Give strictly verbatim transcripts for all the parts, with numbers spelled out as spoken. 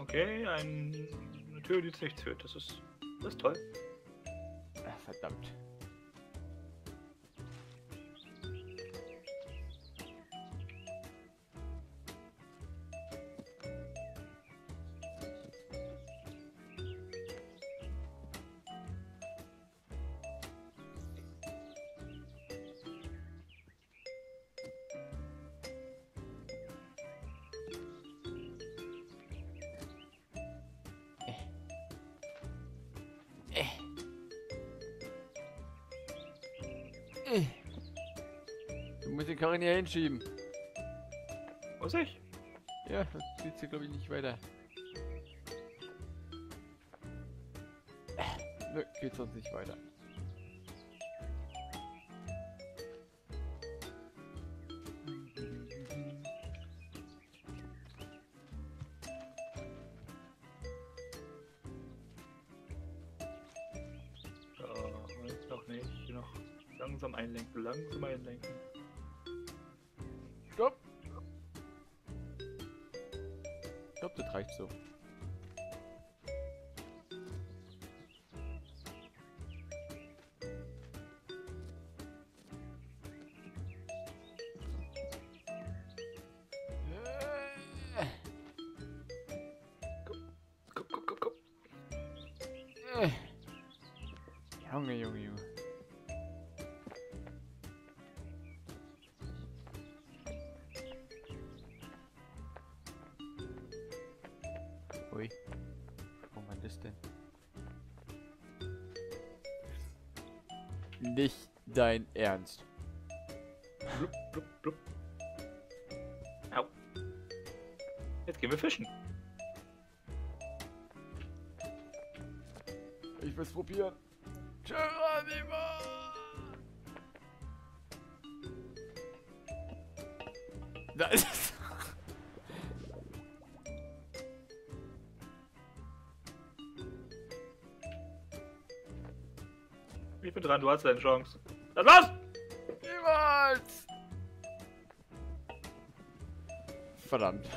Okay, ein, eine Tür, die zu nichts führt. Das ist, das ist toll. Ach, verdammt. Du musst den Karren hier hinschieben. Muss ich? Ja, das geht hier glaube ich nicht weiter. Nö, geht sonst nicht weiter. Ja, noch nicht. Noch langsam einlenken, langsam einlenken. Stopp! Ich glaube, das reicht so. Komm, komm, komm, komm. Junge, Junge, Junge. Ui. Wo man das denn? Nicht dein Ernst. Blub, blub, blub. Au. Jetzt gehen wir fischen. Ich will's probieren. Geronimo! Da ist es. Ich bin dran, du hast deine Chance. Das war's! Niemals! Verdammt.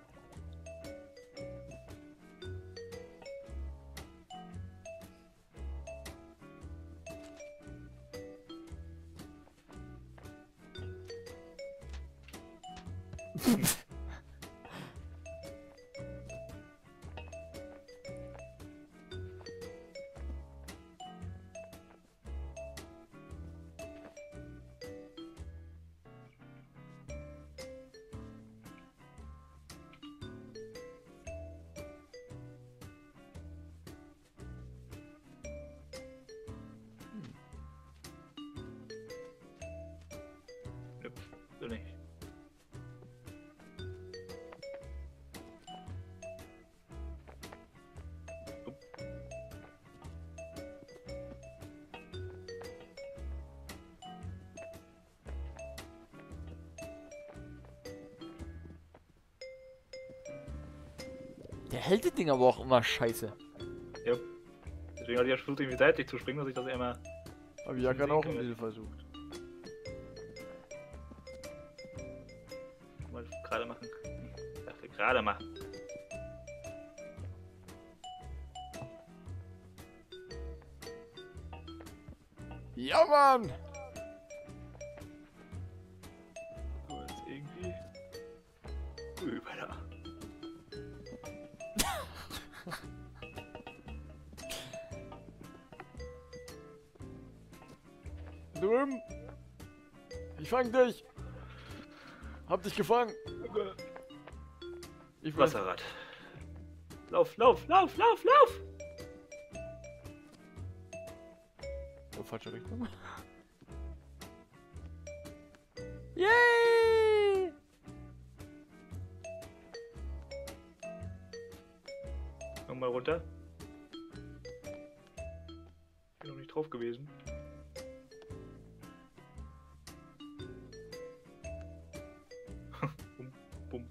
So nicht. Der hält das Ding aber auch immer scheiße. Ja. Deswegen hatte ich ja versucht, irgendwie seitlich zu springen, dass ich das immer Hab ich ja gerade auch ein bisschen versucht. mal gerade machen. Ich dachte, gerade machen. Ja, Mann! So, jetzt irgendwie rüber da. Drüben! Ich fang dich! Hab dich gefangen! Ich will Wasserrad. Lauf, lauf, lauf, lauf, lauf! Oh, falsche Richtung. Yay! Komm mal runter. Ich bin noch nicht drauf gewesen. Bum, bum.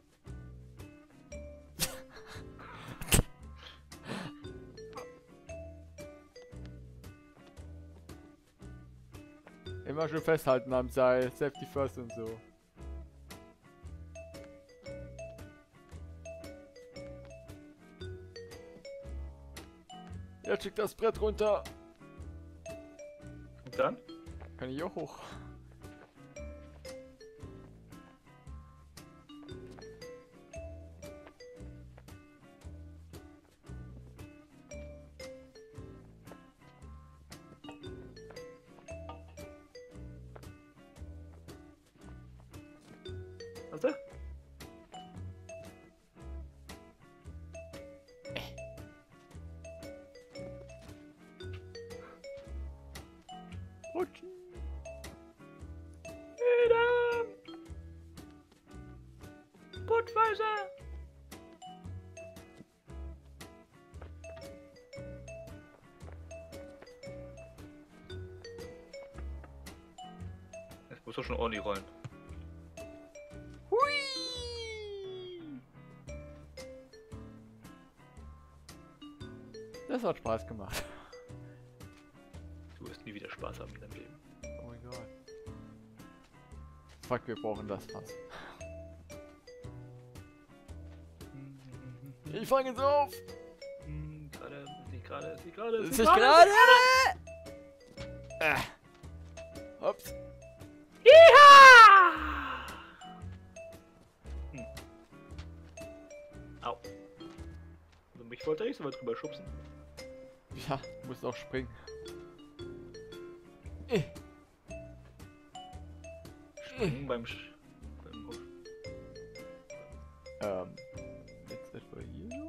Immer schön festhalten am Seil. Safety first und so. Ja, schick das Brett runter. Und dann? Kann ich auch hoch. Warte. Rutschen. Adam! Budweiser! Jetzt muss er schon ordentlich rollen. Hui! Das hat Spaß gemacht. Du wirst nie wieder Spaß haben in deinem Leben. Oh mein Gott. Fuck, wir brauchen das Fass. Ich fange jetzt auf! Hm, gerade, ist nicht gerade, ist nicht gerade, Ist nicht gerade! Äh. Ups. Iha! Hm. Au. Also mich wollte er nicht so weit drüber schubsen. Ja, du musst auch springen. Äh. Springen beim Sch beim Husch. Ähm. Jetzt etwa hier so?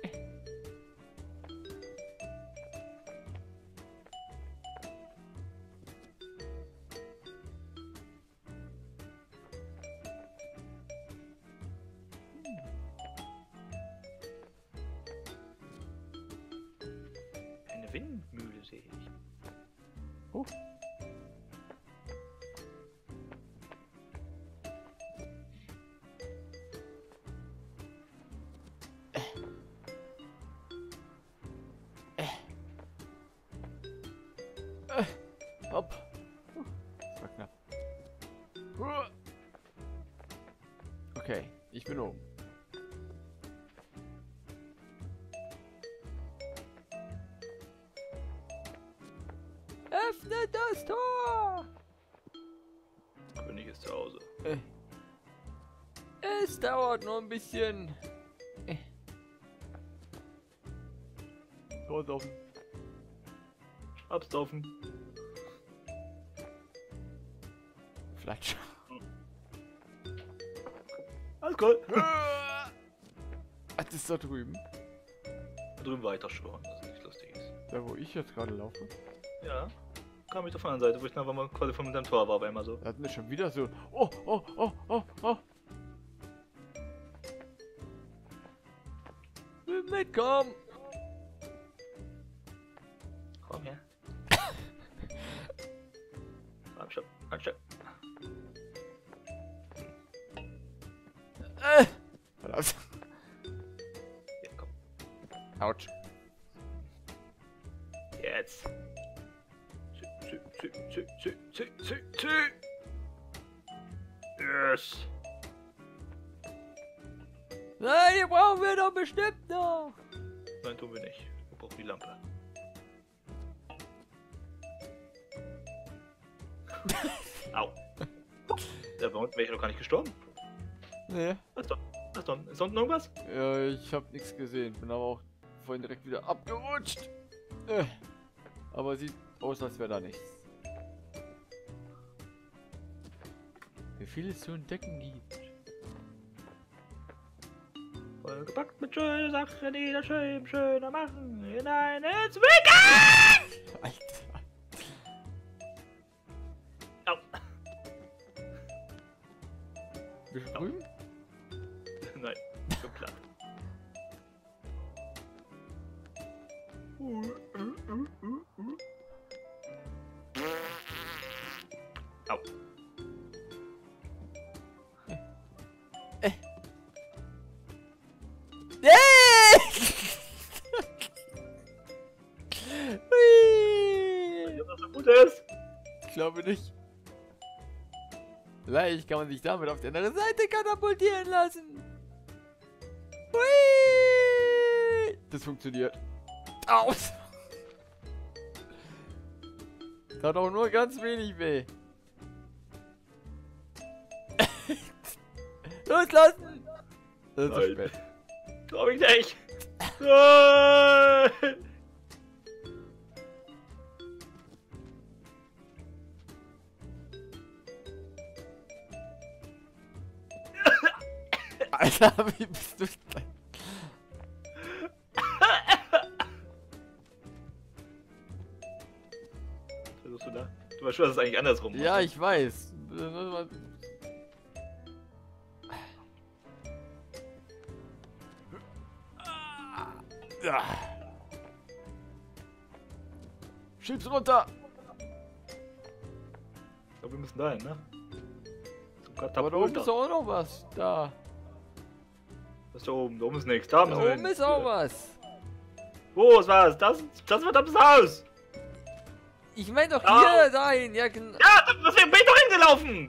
Eine Windmühle sehe ich. Oh. Äh. Hopp. Uh, das war knapp. Uh. Okay, ich bin oben. Öffne das Tor! König ist zu Hause. Äh. Es dauert noch ein bisschen. Äh. Tor ist offen. Hab's offen. Flatsch. Alles gut. Ah, das ist da drüben. Da drüben weiter schwören, dass nichts Lustiges. Da wo ich jetzt gerade laufe. Ja. Kam ich auf der anderen Seite, wo ich einfach mal quasi von dem Tor war, war immer so. Da hatten wir schon wieder so. Oh, oh, oh, oh, oh. Will mitkommen. Komm her. Abstopp, abstopp. Äh. Verdammt. Ja, komm. Autsch. Jetzt. Zü, zü, zü, zü, zü, zü, zü. Yes. Nein, die brauchen wir doch bestimmt noch. Nein, tun wir nicht. Wir brauchen die Lampe. Au. Da war wäre ich noch gar nicht gestorben. Nee. Was doch? Was doch? Ist unten irgendwas? Ja, ich hab nichts gesehen. Bin aber auch vorhin direkt wieder abgerutscht. Äh. Aber sieht aus, als wäre da nichts. Wie viel es zu entdecken gibt. Vollgepackt mit schönen Sachen, die das Schön schöner machen. Hinein ins Wicken! Alter. Au. Bist du drüben? Nein, so platt. Au. Äh. Nee! Hui! Ob das so gut ist? Ich glaube nicht. Vielleicht kann man sich damit auf die andere Seite katapultieren lassen. Hui! Das funktioniert. Aus! Tat auch nur ganz wenig weh. Loslassen! Das ist zu Nein. spät. Glaub ich nicht. Nein. Alter, wie bist du denn? Versuchst du da? Du weißt schon, dass es eigentlich andersrum Ja, ist. ich weiß. Ja. Schieb's runter! Ich glaube, wir müssen da hin, ne? Zum Aber da oben Katapult. ist auch noch was. Da. Was ist da oben? Da oben ist nichts. Da, Da müssen wir oben hin. ist auch was. Wo ist was? Das, das wird das Haus. Ich mein doch Au. hier dahin. Ja, genau. Ja, deswegen bin ich doch hingelaufen.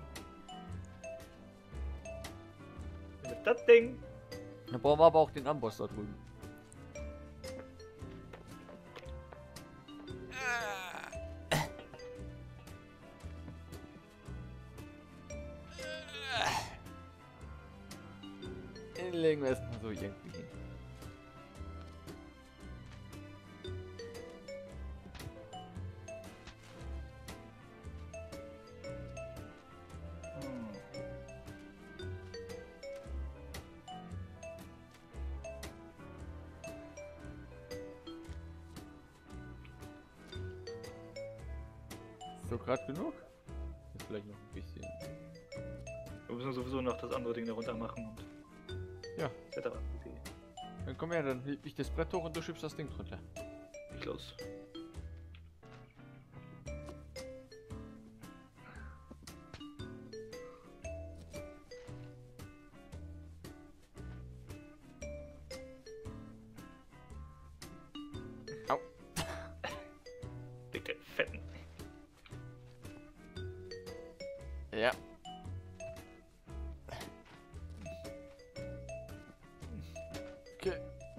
Was ist das Ding? Da brauchen wir aber auch den Amboss da drüben. Den legen wir erstmal so irgendwie hin. So gerade genug? Ist vielleicht noch ein bisschen. Wir müssen sowieso noch das andere Ding da runter machen und. Ja. et cetera. Dann komm her, dann heb ich das Brett hoch und du schiebst das Ding drunter. Nicht los. Au. Dick den Fetten. Ja. Okay.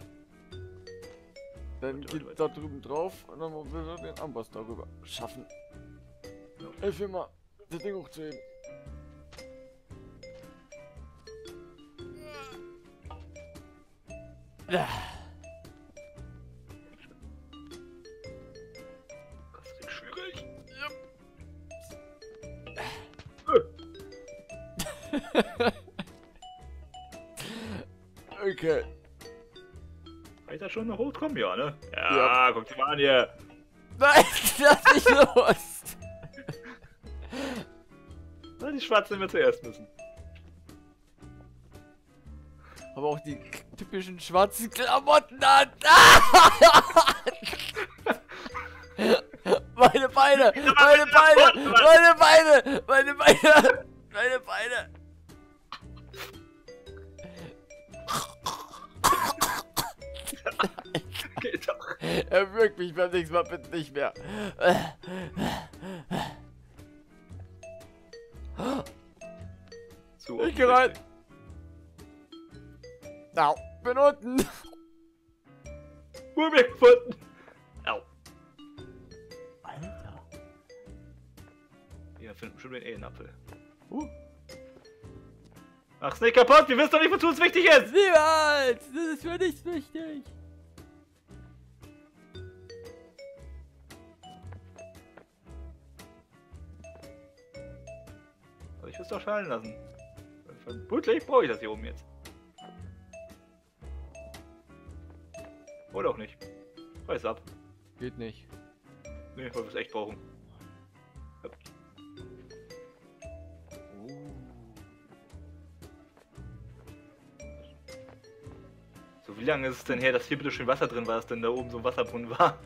Dann Warte, geht warte, da drüben drauf und dann wollen wir den Amboss darüber schaffen. Ja. Hilf mir mal, das Ding hochzuheben. Ja. Das ist schwierig. Okay. Kann ich da schon noch hochkommen? Ja, ne? Ja, Ja. guck dir mal an hier. Nein, lass nicht los! Na, die Schwarzen wir zuerst müssen. Aber auch die typischen schwarzen Klamotten an. Ah! Meine Beine! Meine Beine! Meine Beine! Meine Beine! Meine Beine! Geht doch. Er wirkt mich beim nächsten Mal bitte nicht mehr. Zu Ich geh rein. Au, bin unten. Hol mich gefunden. Au. Alter. Ja, finden bestimmt den Ehenapfel. Uh. Ach, ist nicht kaputt. Wir wissen doch nicht, wozu es wichtig ist. Niemals! Das ist für nichts wichtig. Aber ich will es doch fallen lassen. Vermutlich brauche ich das hier oben jetzt. Oder auch nicht. Weiß ab. Geht nicht. Nee, weil wir es echt brauchen. Ja. So, wie lange ist es denn her, dass hier bitte schön Wasser drin war, dass denn da oben so ein Wasserbrunnen war?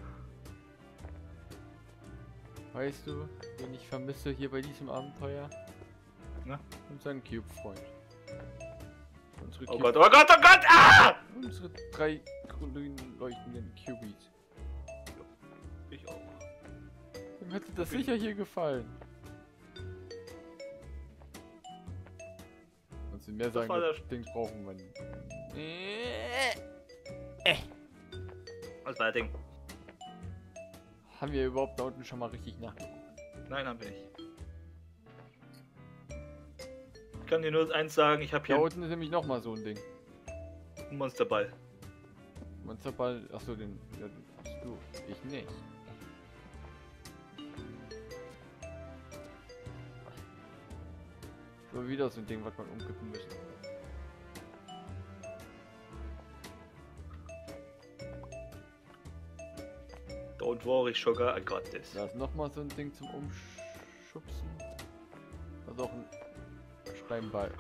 Weißt du, wen ich vermisse hier bei diesem Abenteuer? Na? Unseren Cube-Freund. Unsere Oh Cube- Gott, oh Gott, oh Gott! Ah! Unsere drei grün leuchtenden Cubies. Ich auch. Dem hätte das sicher hier gefallen. Kannst du mehr sagen, war das der- Ding brauchen wir nicht. Was war das Ding? Haben wir überhaupt da unten schon mal richtig nachgeguckt? Nein, haben wir nicht. Ich kann dir nur eins sagen, ich habe Da hier unten ist nämlich nochmal so ein Ding. einen Monsterball. Monsterball, achso, den, ja, den hast du, ich nicht. So wieder so ein Ding, was man umkippen müssen. Don't worry, Sugar, I got this. Da ist nochmal so ein Ding zum Umschubsen. Da ist auch ein Steinball.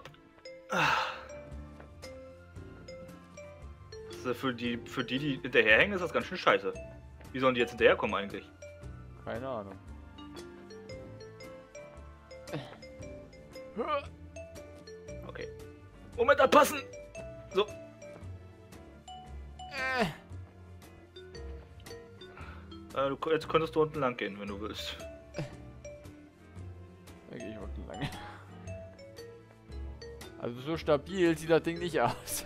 Also für die, für die, die hinterherhängen, ist das ganz schön scheiße. Wie sollen die jetzt hinterherkommen eigentlich? Keine Ahnung. Okay. Moment, abpassen! So. Äh, du, jetzt könntest du unten lang gehen, wenn du willst. Da gehe ich unten lang. Also so stabil sieht das Ding nicht aus.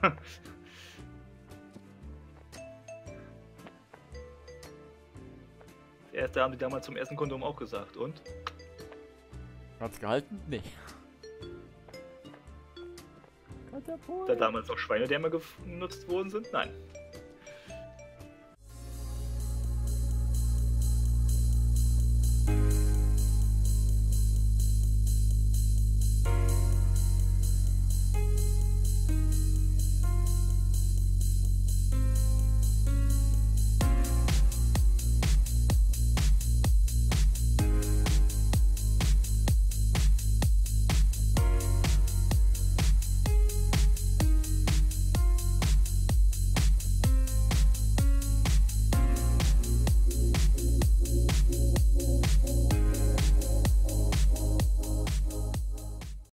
Das erste haben die damals zum ersten Kondom auch gesagt. Und? Hat's gehalten? Nee. Da damals auch Schweinedämme genutzt worden sind? Nein.